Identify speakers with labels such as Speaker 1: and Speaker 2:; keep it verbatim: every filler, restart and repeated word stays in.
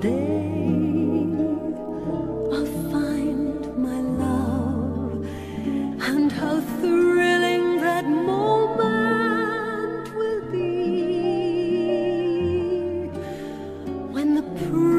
Speaker 1: day I'll find my love, and how thrilling that moment will be when the